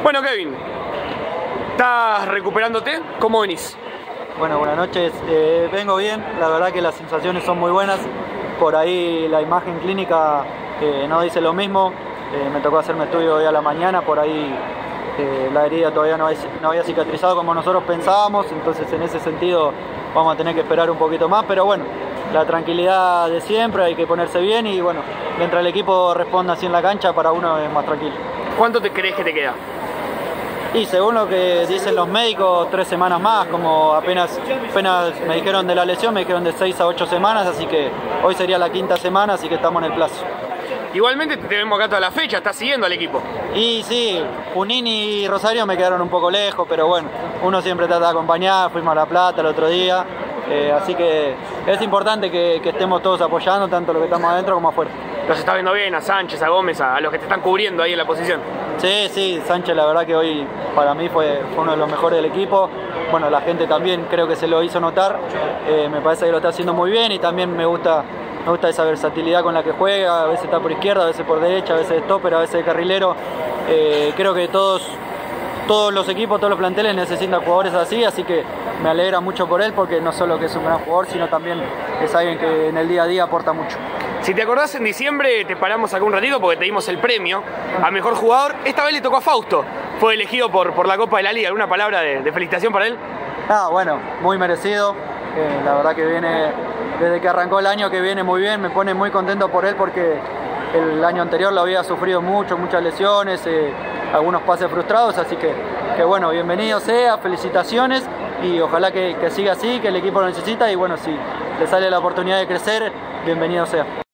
Bueno, Kevin, ¿estás recuperándote? ¿Cómo venís? Bueno, buenas noches. Vengo bien, la verdad que las sensaciones son muy buenas. Por ahí la imagen clínica no dice lo mismo. Me tocó hacerme estudio hoy a la mañana, por ahí la herida todavía no había cicatrizado como nosotros pensábamos, entonces en ese sentido vamos a tener que esperar un poquito más, pero bueno, la tranquilidad de siempre, hay que ponerse bien y bueno, mientras el equipo responda así en la cancha, para uno es más tranquilo. ¿Cuánto te crees que te queda? Y según lo que dicen los médicos, 3 semanas más, como apenas me dijeron de la lesión, me dijeron de 6 a 8 semanas, así que hoy sería la 5ª semana, así que estamos en el plazo. Igualmente te tenemos acá toda la fecha, estás siguiendo al equipo. Y sí, Junín y Rosario me quedaron un poco lejos, pero bueno, uno siempre trata de acompañar, fuimos a La Plata el otro día, así que es importante que estemos todos apoyando, tanto los que estamos adentro como afuera. Los estás viendo bien, a Sánchez, a Gómez, a los que te están cubriendo ahí en la posición. Sí, Sánchez la verdad que hoy para mí fue uno de los mejores del equipo. Bueno, la gente también creo que se lo hizo notar, me parece que lo está haciendo muy bien y también me gusta esa versatilidad con la que juega, a veces está por izquierda, a veces por derecha, a veces de stopper, a veces de carrilero. Creo que todos los equipos, todos los planteles necesitan jugadores así que me alegra mucho por él porque no solo que es un gran jugador, sino también es alguien que en el día a día aporta mucho. Si te acordás, en diciembre te paramos acá un ratito porque te dimos el premio a mejor jugador. Esta vez le tocó a Fausto, fue elegido por la Copa de la Liga. ¿Alguna palabra de felicitación para él? Bueno, muy merecido. La verdad que viene, desde que arrancó el año que viene muy bien, me pone muy contento por él porque el año anterior lo había sufrido muchas lesiones, algunos pases frustrados, así que bueno, bienvenido sea, felicitaciones y ojalá que siga así, que el equipo lo necesita y bueno, si le sale la oportunidad de crecer, bienvenido sea.